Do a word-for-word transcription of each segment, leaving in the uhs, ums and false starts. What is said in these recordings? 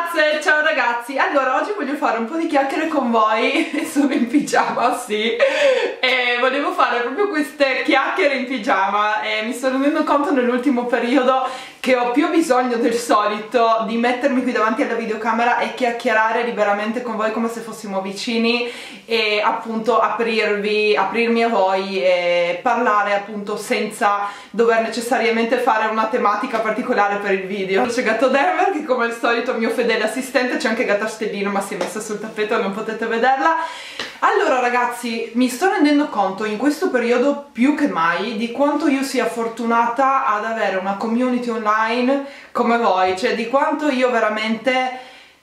ragazze, ciao ragazzi. Allora, oggi voglio fare un po' di chiacchiere con voi. Sono in pigiama, sì. E volevo fare proprio queste chiacchiere in pigiama. E mi sto rendendo conto nell'ultimo periodo che ho più bisogno del solito di mettermi qui davanti alla videocamera e chiacchierare liberamente con voi come se fossimo vicini e appunto aprirvi, aprirmi a voi e parlare appunto senza dover necessariamente fare una tematica particolare per il video. C'è Gatto Denver che come al solito è il mio fedele assistente, c'è anche Gatta Stellino ma si è messa sul tappeto, non potete vederla. Allora ragazzi, mi sto rendendo conto in questo periodo più che mai di quanto io sia fortunata ad avere una community online come voi, cioè di quanto io veramente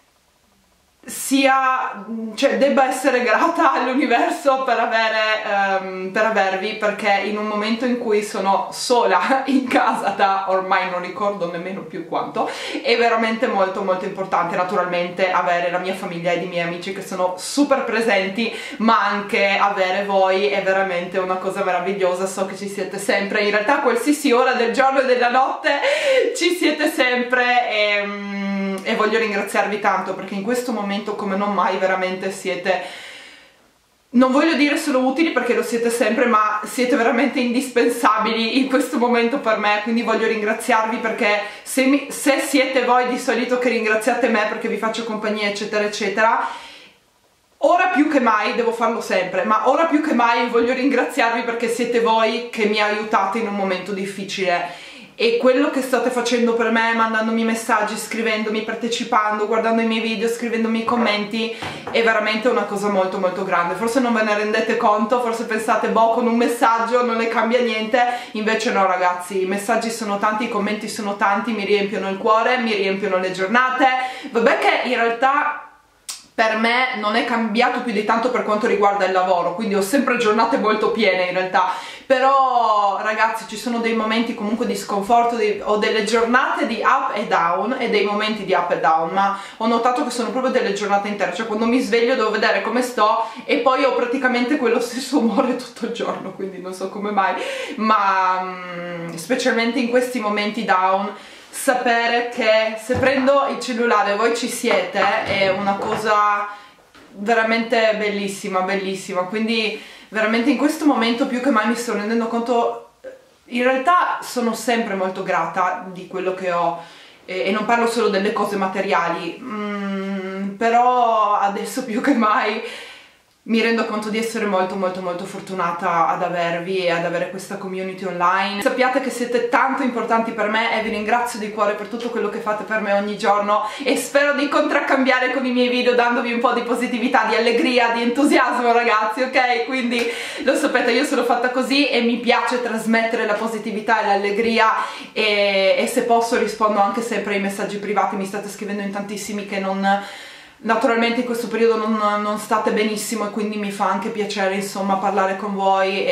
sia, cioè debba essere grata all'universo per avere, um, per avervi, perché in un momento in cui sono sola in casa da ormai non ricordo nemmeno più quanto, è veramente molto molto importante naturalmente avere la mia famiglia ed i miei amici che sono super presenti, ma anche avere voi è veramente una cosa meravigliosa. So che ci siete sempre, in realtà a qualsiasi ora del giorno e della notte ci siete sempre e, um, e voglio ringraziarvi tanto perché in questo momento come non mai veramente siete, non voglio dire solo utili perché lo siete sempre, ma siete veramente indispensabili in questo momento per me, quindi voglio ringraziarvi perché se, mi, se siete voi di solito che ringraziate me perché vi faccio compagnia eccetera eccetera, ora più che mai, devo farlo sempre, ma ora più che mai voglio ringraziarvi perché siete voi che mi aiutate in un momento difficile. E quello che state facendo per me, mandandomi messaggi, scrivendomi, partecipando, guardando i miei video, scrivendomi i commenti, è veramente una cosa molto molto grande. Forse non ve ne rendete conto, forse pensate, boh, con un messaggio non ne cambia niente, invece no ragazzi, i messaggi sono tanti, i commenti sono tanti, mi riempiono il cuore, mi riempiono le giornate. Vabbè che in realtà per me non è cambiato più di tanto per quanto riguarda il lavoro, quindi ho sempre giornate molto piene in realtà, però ragazzi ci sono dei momenti comunque di sconforto, di, ho delle giornate di up e down e dei momenti di up e down, ma ho notato che sono proprio delle giornate intere, cioè quando mi sveglio devo vedere come sto e poi ho praticamente quello stesso umore tutto il giorno, quindi non so come mai, ma mh, specialmente in questi momenti down sapere che se prendo il cellulare e voi ci siete è una cosa veramente bellissima, bellissima, quindi veramente in questo momento più che mai mi sto rendendo conto, in realtà sono sempre molto grata di quello che ho e, e non parlo solo delle cose materiali, mm, però adesso più che mai mi rendo conto di essere molto molto molto fortunata ad avervi e ad avere questa community online. Sappiate che siete tanto importanti per me e vi ringrazio di cuore per tutto quello che fate per me ogni giorno e spero di contraccambiare con i miei video dandovi un po' di positività, di allegria, di entusiasmo ragazzi, ok? Quindi lo sapete, io sono fatta così e mi piace trasmettere la positività e l'allegria e, e se posso rispondo anche sempre ai messaggi privati, mi state scrivendo in tantissimi che non... naturalmente in questo periodo non, non state benissimo e quindi mi fa anche piacere insomma parlare con voi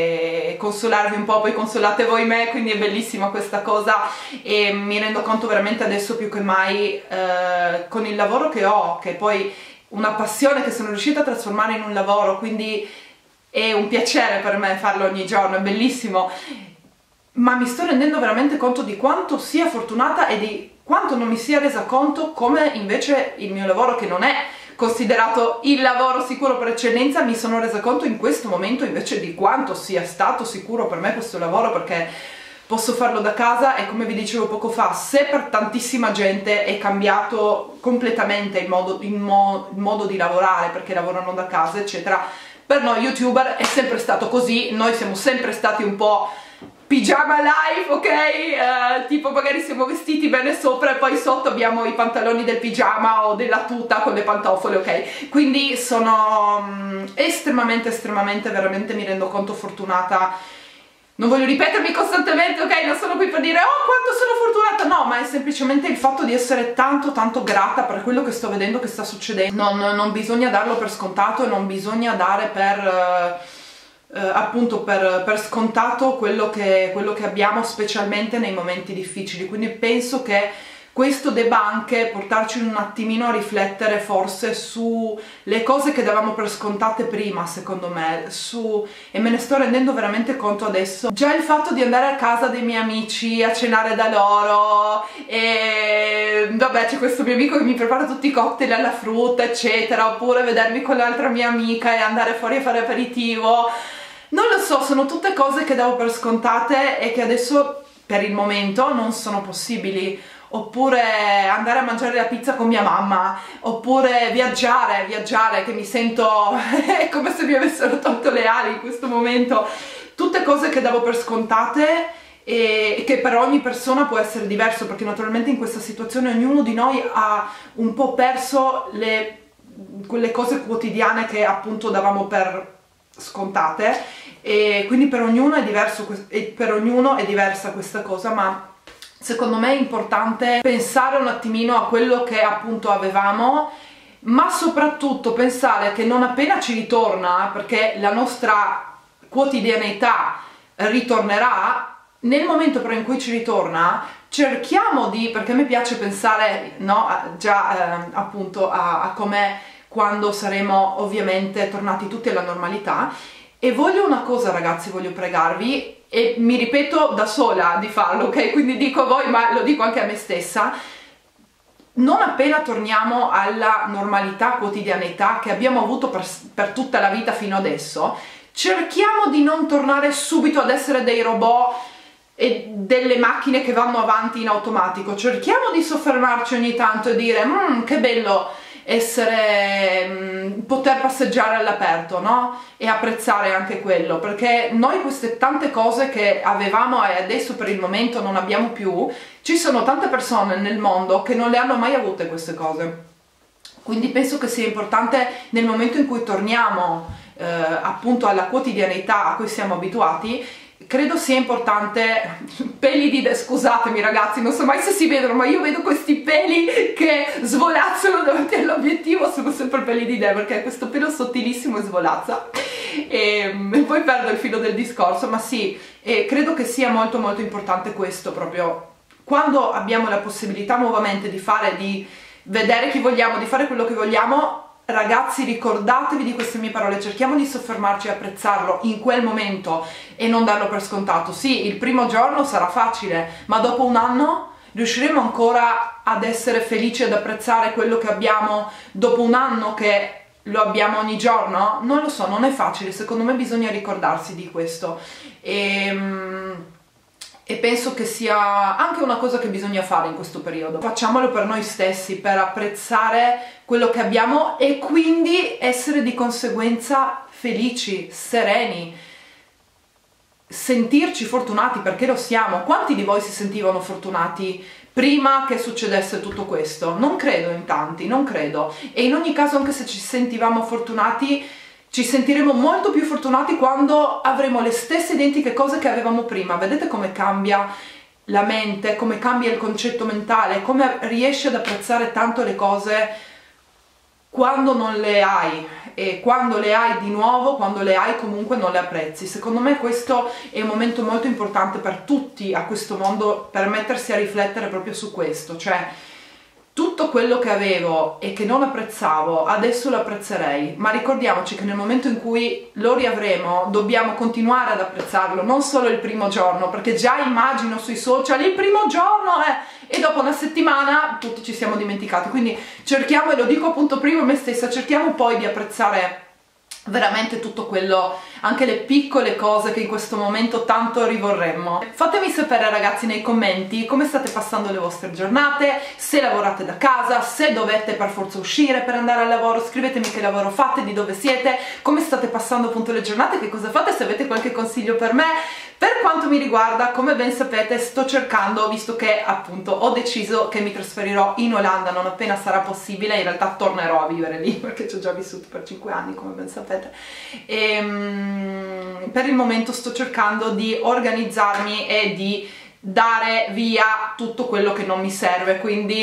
e consolarvi un po', poi consolate voi me, quindi è bellissima questa cosa e mi rendo conto veramente adesso più che mai eh, con il lavoro che ho, che è poi una passione che sono riuscita a trasformare in un lavoro, quindi è un piacere per me farlo ogni giorno, è bellissimo, ma mi sto rendendo veramente conto di quanto sia fortunata e di quanto non mi sia resa conto come invece il mio lavoro, che non è considerato il lavoro sicuro per eccellenza, mi sono resa conto in questo momento invece di quanto sia stato sicuro per me questo lavoro, perché posso farlo da casa e come vi dicevo poco fa, se per tantissima gente è cambiato completamente il modo, il mo, il modo di lavorare perché lavorano da casa eccetera, per noi youtuber è sempre stato così, noi siamo sempre stati un po' pigiama life, ok? Uh, tipo magari siamo vestiti bene sopra e poi sotto abbiamo i pantaloni del pigiama o della tuta con le pantofole, ok? Quindi sono um, estremamente, estremamente, veramente mi rendo conto fortunata. Non voglio ripetermi costantemente, ok? Non sono qui per dire oh quanto sono fortunata, no, ma è semplicemente il fatto di essere tanto tanto grata per quello che sto vedendo che sta succedendo. Non, non bisogna darlo per scontato e non bisogna dare per... Uh, Uh, appunto per, per scontato quello che, quello che abbiamo, specialmente nei momenti difficili, quindi penso che questo debba anche portarci un attimino a riflettere forse sulle cose che davamo per scontate prima, secondo me, su, e me ne sto rendendo veramente conto adesso. Già il fatto di andare a casa dei miei amici a cenare da loro, e vabbè, c'è questo mio amico che mi prepara tutti i cocktail alla frutta eccetera, oppure vedermi con l'altra mia amica e andare fuori a fare aperitivo, non lo so, sono tutte cose che davo per scontate e che adesso per il momento non sono possibili. Oppure andare a mangiare la pizza con mia mamma, oppure viaggiare, viaggiare che mi sento è come se mi avessero tolto le ali in questo momento. Tutte cose che davo per scontate e che per ogni persona può essere diverso, perché naturalmente in questa situazione ognuno di noi ha un po' perso le, quelle cose quotidiane che appunto davamo per scontate, e quindi per ognuno è diverso, e per ognuno è diversa questa cosa, ma secondo me è importante pensare un attimino a quello che appunto avevamo, ma soprattutto pensare che non appena ci ritorna, perché la nostra quotidianità ritornerà, nel momento però in cui ci ritorna cerchiamo di, perché a me piace pensare, no, già eh, appunto a, a com'è quando saremo ovviamente tornati tutti alla normalità. E voglio una cosa, ragazzi, voglio pregarvi, e mi ripeto da sola di farlo, ok? Quindi dico a voi, ma lo dico anche a me stessa: non appena torniamo alla normalità, quotidianità che abbiamo avuto per, per tutta la vita fino adesso, cerchiamo di non tornare subito ad essere dei robot e delle macchine che vanno avanti in automatico. Cerchiamo di soffermarci ogni tanto e dire mmm, che bello essere, mh, poter passeggiare all'aperto, no? E apprezzare anche quello, perché noi queste tante cose che avevamo e adesso per il momento non abbiamo più, ci sono tante persone nel mondo che non le hanno mai avute queste cose. Quindi penso che sia importante, nel momento in cui torniamo eh, appunto alla quotidianità a cui siamo abituati, credo sia importante, peli di de, scusatemi ragazzi, non so mai se si vedono, ma io vedo questi peli che svolazzano davanti all'obiettivo, sono sempre peli di de, perché questo pelo sottilissimo e svolazza, e, e poi perdo il filo del discorso, ma sì, e credo che sia molto molto importante questo, proprio quando abbiamo la possibilità nuovamente di fare, di vedere chi vogliamo, di fare quello che vogliamo. Ragazzi, ricordatevi di queste mie parole, cerchiamo di soffermarci e apprezzarlo in quel momento e non darlo per scontato. Sì, il primo giorno sarà facile, ma dopo un anno riusciremo ancora ad essere felici, ad apprezzare quello che abbiamo dopo un anno che lo abbiamo ogni giorno? Non lo so, non è facile, secondo me bisogna ricordarsi di questo. E... e penso che sia anche una cosa che bisogna fare in questo periodo. Facciamolo per noi stessi, per apprezzare quello che abbiamo e quindi essere di conseguenza felici, sereni, sentirci fortunati, perché lo siamo. Quanti di voi si sentivano fortunati prima che succedesse tutto questo? Non credo in tanti, non credo. E in ogni caso, anche se ci sentivamo fortunati, ci sentiremo molto più fortunati quando avremo le stesse identiche cose che avevamo prima. Vedete come cambia la mente, come cambia il concetto mentale, come riesci ad apprezzare tanto le cose quando non le hai, e quando le hai di nuovo, quando le hai comunque non le apprezzi. Secondo me questo è un momento molto importante per tutti a questo mondo, per mettersi a riflettere proprio su questo, cioè tutto quello che avevo e che non apprezzavo adesso lo apprezzerei, ma ricordiamoci che nel momento in cui lo riavremo dobbiamo continuare ad apprezzarlo, non solo il primo giorno, perché già immagino sui social il primo giorno eh, e dopo una settimana tutti ci siamo dimenticati. Quindi cerchiamo, e lo dico appunto prima a me stessa, cerchiamo poi di apprezzare veramente tutto quello, anche le piccole cose che in questo momento tanto rivorremmo. Fatemi sapere ragazzi nei commenti come state passando le vostre giornate, se lavorate da casa, se dovete per forza uscire per andare al lavoro, scrivetemi che lavoro fate, di dove siete, come state passando appunto le giornate, che cosa fate, se avete qualche consiglio per me. Per quanto mi riguarda, come ben sapete, sto cercando, visto che appunto ho deciso che mi trasferirò in Olanda non appena sarà possibile, in realtà tornerò a vivere lì perché ci ho già vissuto per cinque anni, come ben sapete, e um, per il momento sto cercando di organizzarmi e di dare via tutto quello che non mi serve, quindi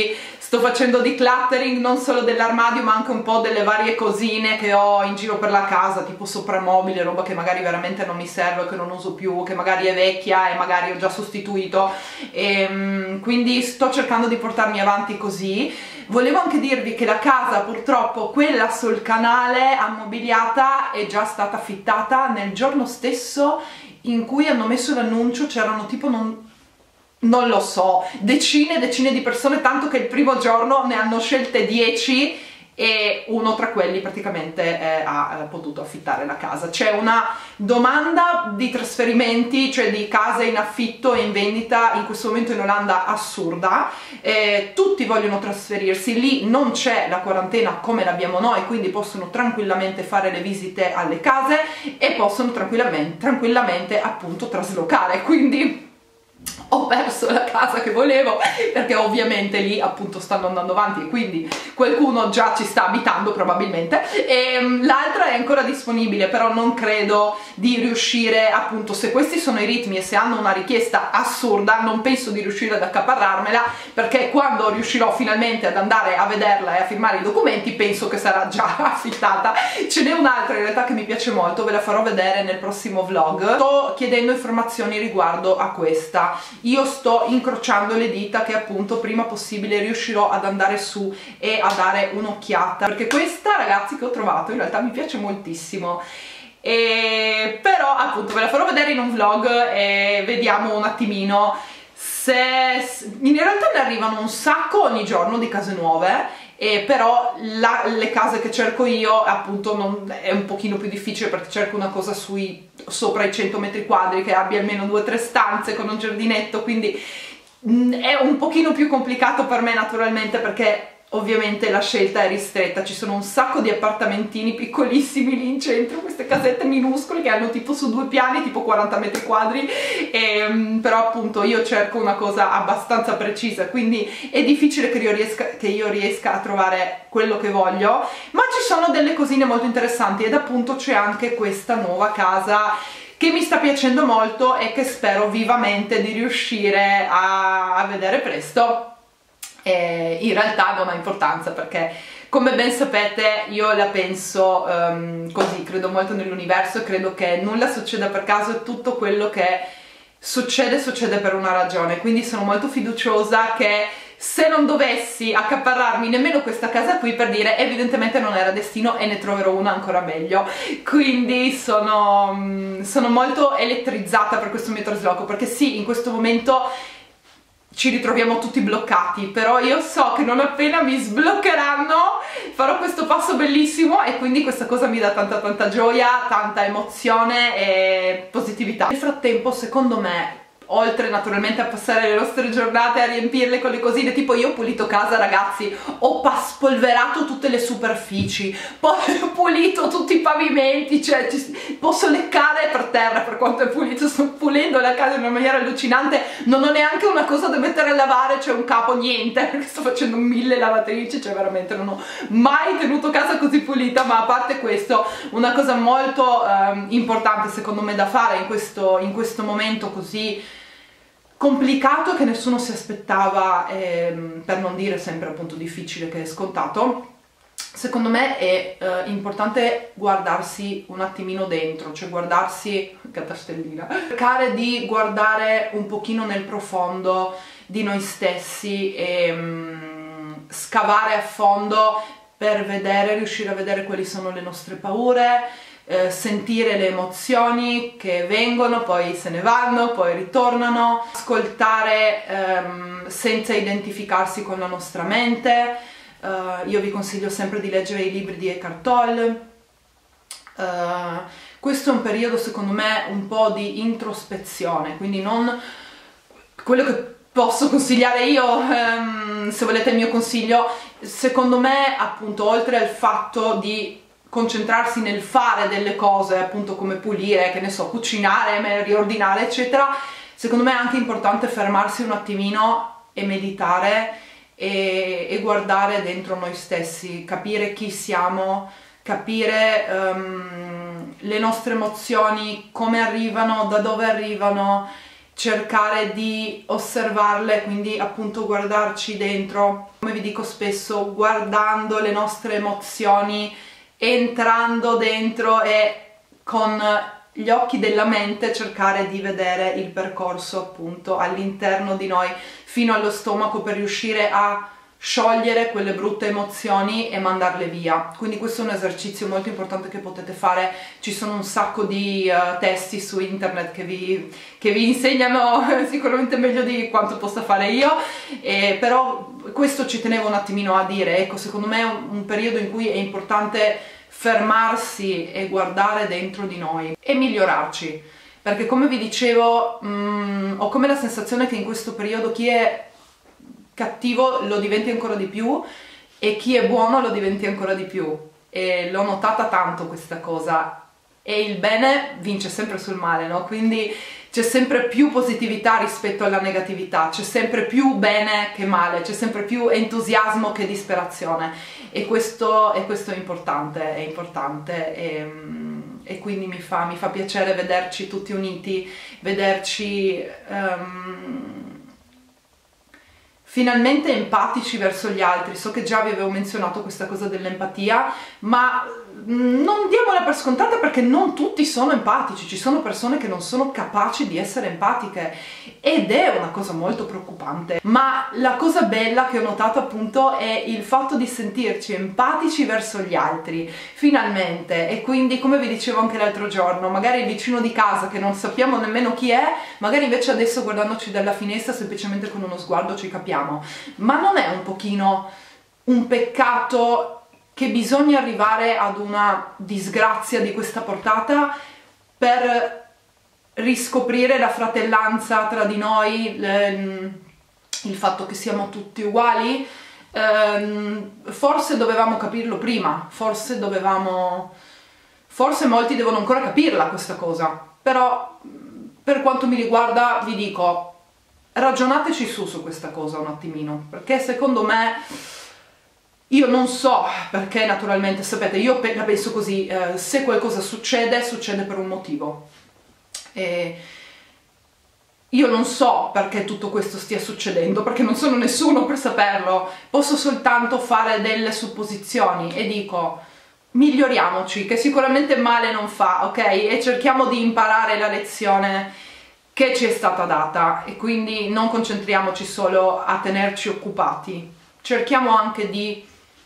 sto facendo decluttering non solo dell'armadio ma anche un po' delle varie cosine che ho in giro per la casa, tipo soprammobile, roba che magari veramente non mi serve, che non uso più, che magari è vecchia e magari ho già sostituito, e quindi sto cercando di portarmi avanti così. Volevo anche dirvi che la casa, purtroppo quella sul canale ammobiliata, è già stata affittata nel giorno stesso in cui hanno messo l'annuncio. C'erano tipo non non lo so, decine e decine di persone, tanto che il primo giorno ne hanno scelte dieci e uno tra quelli praticamente eh, ha eh, potuto affittare la casa. C'è una domanda di trasferimenti, cioè di case in affitto e in vendita in questo momento in Olanda assurda, eh, tutti vogliono trasferirsi, lì non c'è la quarantena come l'abbiamo noi, quindi possono tranquillamente fare le visite alle case e possono tranquillamente, tranquillamente appunto traslocare, quindi ho perso la casa che volevo perché ovviamente lì appunto stanno andando avanti e quindi qualcuno già ci sta abitando probabilmente, e l'altra è ancora disponibile, però non credo di riuscire, appunto, se questi sono i ritmi e se hanno una richiesta assurda non penso di riuscire ad accaparrarmela, perché quando riuscirò finalmente ad andare a vederla e a firmare i documenti penso che sarà già affittata. Ce n'è un'altra in realtà che mi piace molto, ve la farò vedere nel prossimo vlog. Sto chiedendo informazioni riguardo a questa. Io sto incrociando le dita che appunto prima possibile riuscirò ad andare su e a dare un'occhiata, perché questa, ragazzi, che ho trovato in realtà mi piace moltissimo, e però appunto ve la farò vedere in un vlog e vediamo un attimino se... in realtà ne arrivano un sacco ogni giorno di case nuove, e però la, le case che cerco io appunto non, è un pochino più difficile, perché cerco una cosa sui sopra i cento metri quadri che abbia almeno due o tre stanze con un giardinetto, quindi mh, è un pochino più complicato per me naturalmente, perché ovviamente la scelta è ristretta. Ci sono un sacco di appartamentini piccolissimi lì in centro, queste casette minuscole che hanno tipo su due piani tipo quaranta metri quadri, e, però appunto io cerco una cosa abbastanza precisa, quindi è difficile che io riesca, che io riesca a trovare quello che voglio, ma ci sono delle cosine molto interessanti, ed appunto c'è anche questa nuova casa che mi sta piacendo molto e che spero vivamente di riuscire a, a vedere presto. E in realtà non ha importanza, perché come ben sapete io la penso um, così, credo molto nell'universo e credo che nulla succeda per caso, e tutto quello che succede succede per una ragione, quindi sono molto fiduciosa che se non dovessi accaparrarmi nemmeno questa casa qui, per dire, evidentemente non era destino e ne troverò una ancora meglio. Quindi sono, sono molto elettrizzata per questo mio trasloco, perché sì, in questo momento ci ritroviamo tutti bloccati, però io so che non appena mi sbloccheranno farò questo passo bellissimo, e quindi questa cosa mi dà tanta tanta gioia, tanta emozione e positività. Nel frattempo, secondo me, oltre naturalmente a passare le nostre giornate a riempirle con le cosine, tipo io ho pulito casa, ragazzi, ho spolverato tutte le superfici, poi ho pulito tutti i pavimenti, cioè ci, posso leccare per terra per quanto è pulito, sto pulendo la casa in una maniera allucinante, non ho neanche una cosa da mettere a lavare, c'è un capo, niente, perché sto facendo mille lavatrici, cioè veramente non ho mai tenuto casa così pulita. Ma a parte questo, una cosa molto ehm, importante secondo me da fare in questo, in questo momento così complicato, che nessuno si aspettava, ehm, per non dire sempre appunto difficile che è scontato, secondo me è eh, importante guardarsi un attimino dentro, cioè guardarsi, catastellina, cercare di guardare un pochino nel profondo di noi stessi e mm, scavare a fondo per vedere, riuscire a vedere quali sono le nostre paure, Eh, sentire le emozioni che vengono, poi se ne vanno, poi ritornano, ascoltare ehm, senza identificarsi con la nostra mente. Uh, io vi consiglio sempre di leggere i libri di Eckhart Tolle. Uh, questo è un periodo secondo me un po' di introspezione, quindi non quello che posso consigliare io, um, se volete il mio consiglio, secondo me appunto oltre al fatto di concentrarsi nel fare delle cose, appunto come pulire, che ne so, cucinare, riordinare eccetera, secondo me è anche importante fermarsi un attimino e meditare e, e guardare dentro noi stessi, capire chi siamo, capire um, le nostre emozioni, come arrivano, da dove arrivano, cercare di osservarle, quindi appunto guardarci dentro, come vi dico spesso, guardando le nostre emozioni, entrando dentro e con gli occhi della mente cercare di vedere il percorso appunto all'interno di noi fino allo stomaco per riuscire a sciogliere quelle brutte emozioni e mandarle via. Quindi questo è un esercizio molto importante che potete fare. Ci sono un sacco di uh, testi su internet che vi, che vi insegnano sicuramente meglio di quanto possa fare io, eh, però questo ci tenevo un attimino a dire. Ecco, secondo me è un, un periodo in cui è importante fermarsi e guardare dentro di noi e migliorarci, perché come vi dicevo mh, ho come la sensazione che in questo periodo chi è cattivo lo diventi ancora di più e chi è buono lo diventi ancora di più, e l'ho notata tanto questa cosa, e il bene vince sempre sul male, no? Quindi c'è sempre più positività rispetto alla negatività, c'è sempre più bene che male, c'è sempre più entusiasmo che disperazione, e questo, e questo è importante, è importante e, e quindi mi fa, mi fa piacere vederci tutti uniti, vederci um, finalmente empatici verso gli altri. So che già vi avevo menzionato questa cosa dell'empatia, ma non diamola per scontata, perché non tutti sono empatici, ci sono persone che non sono capaci di essere empatiche ed è una cosa molto preoccupante. Ma la cosa bella che ho notato appunto è il fatto di sentirci empatici verso gli altri, finalmente. E quindi, come vi dicevo anche l'altro giorno, magari il vicino di casa che non sappiamo nemmeno chi è, magari invece adesso guardandoci dalla finestra semplicemente con uno sguardo ci capiamo. Ma non è un pochino un peccato che bisogna arrivare ad una disgrazia di questa portata per riscoprire la fratellanza tra di noi, il fatto che siamo tutti uguali? Forse dovevamo capirlo prima, forse dovevamo... forse molti devono ancora capirla questa cosa, però per quanto mi riguarda vi dico, ragionateci su su questa cosa un attimino, perché secondo me... Io non so perché, naturalmente, sapete, io la penso così, eh, se qualcosa succede, succede per un motivo. E io non so perché tutto questo stia succedendo, perché non sono nessuno per saperlo, posso soltanto fare delle supposizioni e dico, miglioriamoci, che sicuramente male non fa, ok? E cerchiamo di imparare la lezione che ci è stata data, e quindi non concentriamoci solo a tenerci occupati, cerchiamo anche di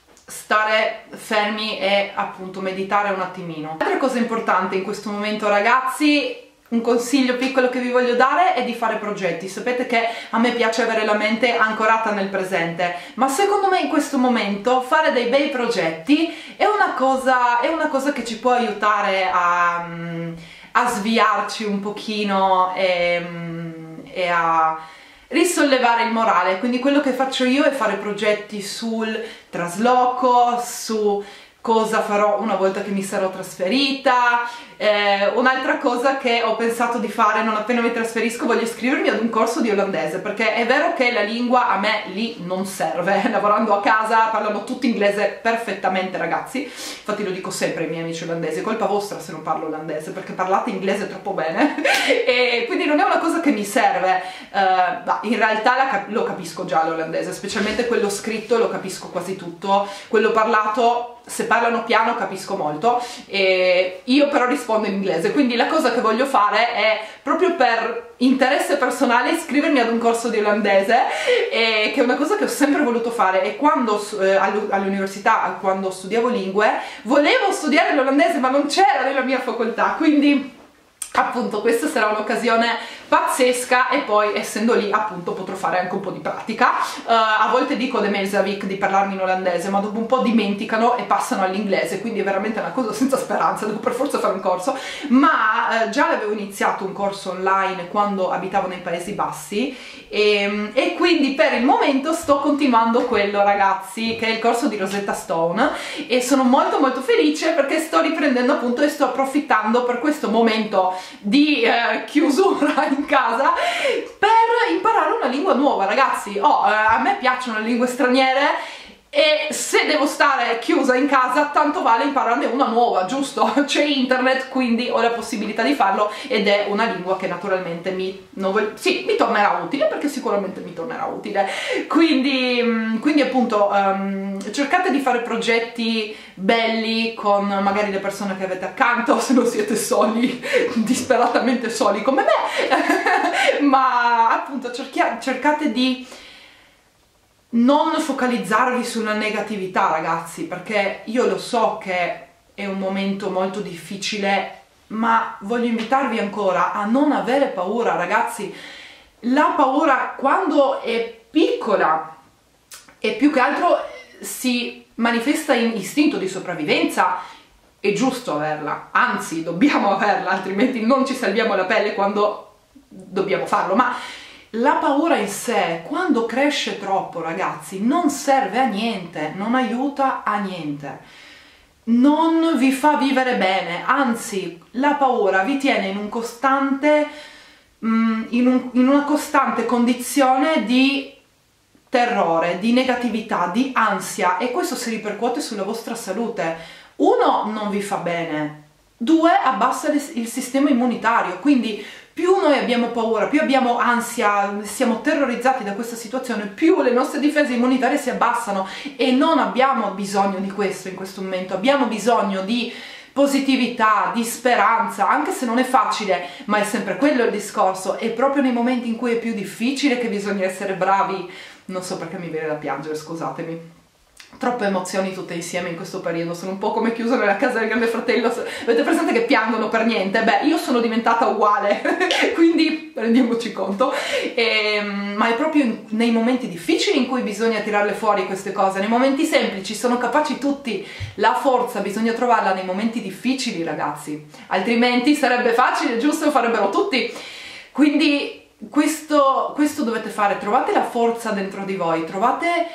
stare fermi e appunto meditare un attimino. Altra cosa importante in questo momento, ragazzi, un consiglio piccolo che vi voglio dare è di fare progetti. Sapete che a me piace avere la mente ancorata nel presente, ma secondo me in questo momento fare dei bei progetti è una cosa, è una cosa che ci può aiutare a, a sviarci un pochino e, e a risollevare il morale. Quindi quello che faccio io è fare progetti sul trasloco, su cosa farò una volta che mi sarò trasferita. Eh, un'altra cosa che ho pensato di fare non appena mi trasferisco, voglio iscrivermi ad un corso di olandese, perché è vero che la lingua a me lì non serve, lavorando a casa parlano tutti inglese perfettamente, ragazzi, infatti lo dico sempre ai miei amici olandesi, è colpa vostra se non parlo olandese, perché parlate inglese troppo bene e quindi non è una cosa che mi serve. Uh, in realtà la cap lo capisco già l'olandese, specialmente quello scritto lo capisco quasi tutto, quello parlato, se parlano piano capisco molto, e io però rispondo in inglese, quindi la cosa che voglio fare è, proprio per interesse personale, iscrivermi ad un corso di olandese, e, che è una cosa che ho sempre voluto fare, e quando eh, all'università, quando studiavo lingue, volevo studiare l'olandese ma non c'era nella mia facoltà, quindi appunto questa sarà un'occasione pazzesca, e poi essendo lì appunto potrò fare anche un po' di pratica. Uh, a volte dico de Melsavik di parlarmi in olandese, ma dopo un po' dimenticano e passano all'inglese, quindi è veramente una cosa senza speranza, devo per forza fare un corso. Ma uh, già l'avevo iniziato un corso online quando abitavo nei Paesi Bassi, e, e quindi per il momento sto continuando quello, ragazzi, che è il corso di Rosetta Stone, e sono molto molto felice perché sto riprendendo appunto e sto approfittando per questo momento di eh, chiusura in casa per imparare una lingua nuova, ragazzi. Oh, eh, a me piacciono le lingue straniere, e se se devo stare chiusa in casa, tanto vale impararne una nuova, giusto? C'è internet, quindi ho la possibilità di farlo, ed è una lingua che naturalmente mi, non, sì, mi tornerà utile, perché sicuramente mi tornerà utile. Quindi, quindi appunto um, cercate di fare progetti belli con magari le persone che avete accanto, se non siete soli, disperatamente soli come me, ma appunto cerchia, cercate di non focalizzarvi sulla negatività, ragazzi, perché io lo so che è un momento molto difficile, ma voglio invitarvi ancora a non avere paura, ragazzi. La paura, quando è piccola e più che altro si manifesta in istinto di sopravvivenza, è giusto averla, anzi dobbiamo averla, altrimenti non ci salviamo la pelle quando dobbiamo farlo. Ma la paura in sé, quando cresce troppo, ragazzi, non serve a niente, non aiuta a niente, non vi fa vivere bene, anzi la paura vi tiene in un costante, mm, in, un, in una costante condizione di terrore, di negatività, di ansia, e questo si ripercuote sulla vostra salute. Uno, non vi fa bene, due, abbassa il sistema immunitario, quindi più noi abbiamo paura, più abbiamo ansia, siamo terrorizzati da questa situazione, più le nostre difese immunitarie si abbassano, e non abbiamo bisogno di questo in questo momento. Abbiamo bisogno di positività, di speranza, anche se non è facile, ma è sempre quello il discorso. È proprio nei momenti in cui è più difficile che bisogna essere bravi. Non so perché mi viene da piangere, scusatemi. Troppe emozioni tutte insieme in questo periodo, sono un po' come chiuso nella casa del grande fratello. Avete presente che piangono per niente? Beh, io sono diventata uguale, quindi rendiamoci conto. E, ma è proprio in, nei momenti difficili in cui bisogna tirarle fuori queste cose. Nei momenti semplici sono capaci tutti, la forza bisogna trovarla nei momenti difficili, ragazzi, altrimenti sarebbe facile, giusto? Farebbero tutti. Quindi questo, questo dovete fare, trovate la forza dentro di voi, trovate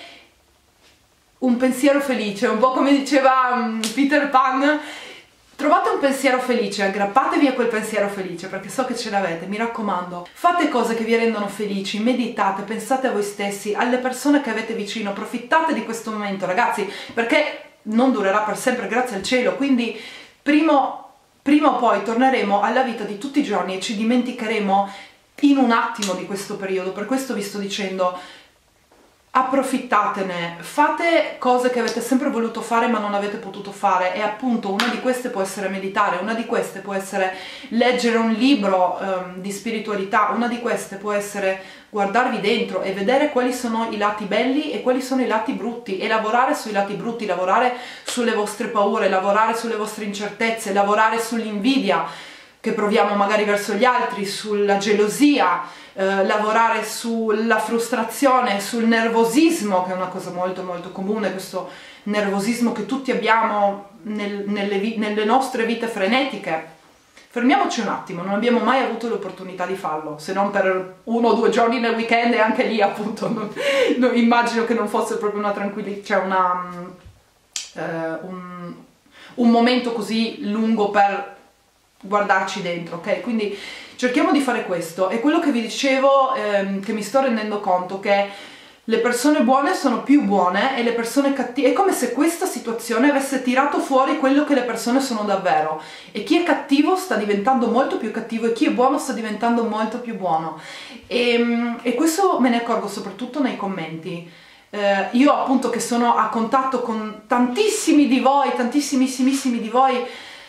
un pensiero felice, un po' come diceva um, Peter Pan. Trovate un pensiero felice, aggrappatevi a quel pensiero felice, perché so che ce l'avete, mi raccomando. Fate cose che vi rendono felici, meditate, pensate a voi stessi, alle persone che avete vicino, approfittate di questo momento, ragazzi, perché non durerà per sempre, grazie al cielo, quindi primo, prima o poi torneremo alla vita di tutti i giorni e ci dimenticheremo in un attimo di questo periodo. Per questo vi sto dicendo, approfittatene, fate cose che avete sempre voluto fare ma non avete potuto fare, e appunto una di queste può essere meditare, una di queste può essere leggere un libro um, di spiritualità, una di queste può essere guardarvi dentro e vedere quali sono i lati belli e quali sono i lati brutti, e lavorare sui lati brutti, lavorare sulle vostre paure, lavorare sulle vostre incertezze, lavorare sull'invidia che proviamo magari verso gli altri, sulla gelosia, eh, lavorare sulla frustrazione, sul nervosismo, che è una cosa molto molto comune, questo nervosismo che tutti abbiamo nel, nelle, nelle nostre vite frenetiche. Fermiamoci un attimo, non abbiamo mai avuto l'opportunità di farlo, se non per uno o due giorni nel weekend, e anche lì appunto non, non, immagino che non fosse proprio una tranquillità, cioè una, uh, un, un momento così lungo per guardarci dentro, ok? Quindi cerchiamo di fare questo. E quello che vi dicevo, ehm, che mi sto rendendo conto che le persone buone sono più buone e le persone cattive, è come se questa situazione avesse tirato fuori quello che le persone sono davvero, e chi è cattivo sta diventando molto più cattivo e chi è buono sta diventando molto più buono, e, e questo me ne accorgo soprattutto nei commenti. Eh, io appunto che sono a contatto con tantissimi di voi, tantissimissimissimi di voi,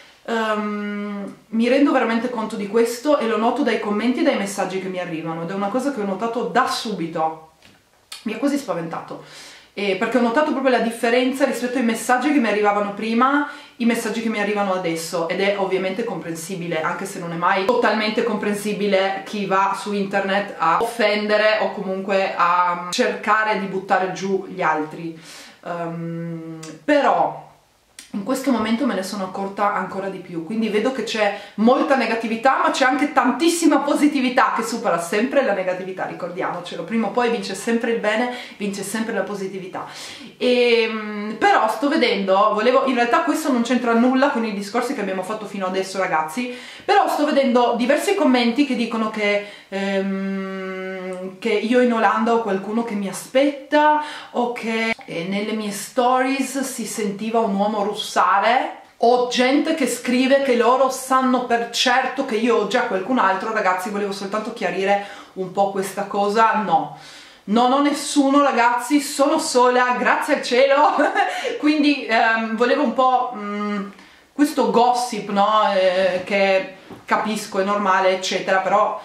Um, mi rendo veramente conto di questo, e lo noto dai commenti e dai messaggi che mi arrivano, ed è una cosa che ho notato da subito, mi ha quasi spaventato, e perché ho notato proprio la differenza rispetto ai messaggi che mi arrivavano prima, i messaggi che mi arrivano adesso, ed è ovviamente comprensibile, anche se non è mai totalmente comprensibile chi va su internet a offendere o comunque a cercare di buttare giù gli altri, um, però in questo momento me ne sono accorta ancora di più, quindi vedo che c'è molta negatività, ma c'è anche tantissima positività che supera sempre la negatività, ricordiamocelo, prima o poi vince sempre il bene, vince sempre la positività. E, però sto vedendo, volevo, in realtà questo non c'entra nulla con i discorsi che abbiamo fatto fino adesso, ragazzi, però sto vedendo diversi commenti che dicono che ehm, um, che io in Olanda ho qualcuno che mi aspetta, o che eh, nelle mie stories si sentiva un uomo russare, o gente che scrive che loro sanno per certo che io ho già qualcun altro. Ragazzi, volevo soltanto chiarire un po' questa cosa. No, non ho nessuno, ragazzi, sono sola, grazie al cielo. Quindi ehm, volevo un po' mh, questo gossip, no? Eh, che capisco, è normale, eccetera, però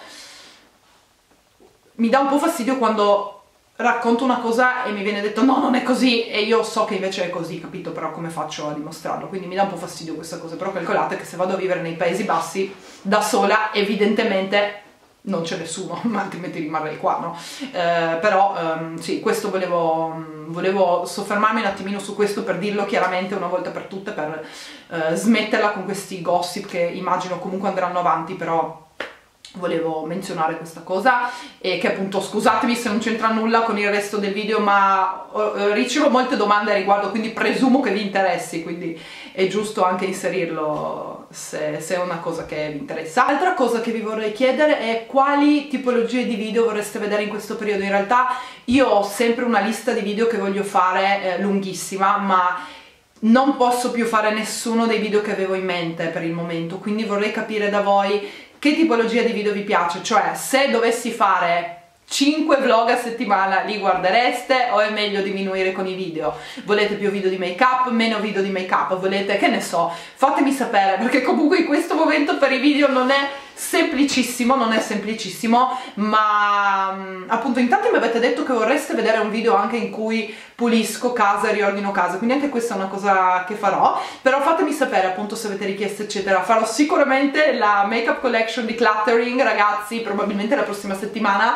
mi dà un po' fastidio quando racconto una cosa e mi viene detto no, non è così, e io so che invece è così, capito? Però come faccio a dimostrarlo? Quindi mi dà un po' fastidio questa cosa. Però calcolate che se vado a vivere nei Paesi Bassi da sola, evidentemente non c'è nessuno, ma altrimenti rimarrei qua, no? Eh, però ehm, sì, questo volevo, volevo soffermarmi un attimino su questo, per dirlo chiaramente una volta per tutte, per eh, smetterla con questi gossip che immagino comunque andranno avanti. Però volevo menzionare questa cosa, e che appunto, scusatemi se non c'entra nulla con il resto del video, ma eh, ricevo molte domande a riguardo, quindi presumo che vi interessi, quindi è giusto anche inserirlo se, se è una cosa che vi interessa. Altra cosa che vi vorrei chiedere è quali tipologie di video vorreste vedere in questo periodo. In realtà io ho sempre una lista di video che voglio fare eh, lunghissima, ma non posso più fare nessuno dei video che avevo in mente per il momento, quindi vorrei capire da voi che tipologia di video vi piace. Cioè, se dovessi fare cinque vlog a settimana, li guardereste o è meglio diminuire con i video? Volete più video di make up, meno video di make up? Volete, che ne so, fatemi sapere, perché comunque in questo momento per i video non è semplicissimo, non è semplicissimo, ma appunto in tanti mi avete detto che vorreste vedere un video anche in cui pulisco casa e riordino casa, quindi anche questa è una cosa che farò. Però fatemi sapere appunto se avete richieste eccetera. Farò sicuramente la makeup collection di Cluttering, ragazzi, probabilmente la prossima settimana,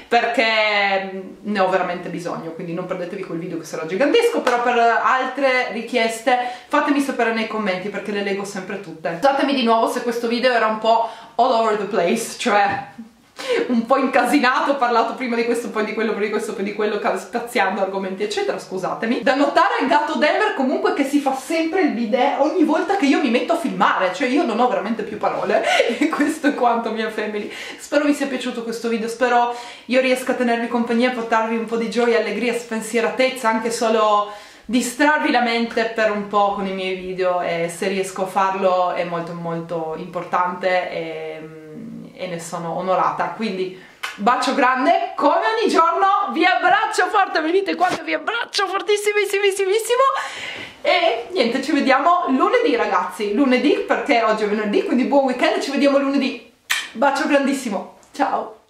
perché ne ho veramente bisogno, quindi non perdetevi quel video che sarà gigantesco. Però per altre richieste fatemi sapere nei commenti, perché le leggo sempre tutte. Scusatemi di nuovo se questo video era un po' all over the place, cioè un po' incasinato, ho parlato prima di questo, poi di quello, poi di questo, poi di quello, spaziando argomenti eccetera, scusatemi. Da notare al gatto Denver comunque che si fa sempre il bidet ogni volta che io mi metto a filmare, cioè io non ho veramente più parole e questo è quanto, mia family. Spero vi sia piaciuto questo video, spero io riesca a tenervi compagnia, a portarvi un po' di gioia, allegria, spensieratezza, anche solo distrarvi la mente per un po' con i miei video, e se riesco a farlo è molto molto importante e, e ne sono onorata. Quindi bacio grande, come ogni giorno vi abbraccio forte, venite quando vi abbraccio fortissimissimissimo, e niente, ci vediamo lunedì, ragazzi, lunedì, perché oggi è venerdì, quindi buon weekend, ci vediamo lunedì. Bacio grandissimo, ciao!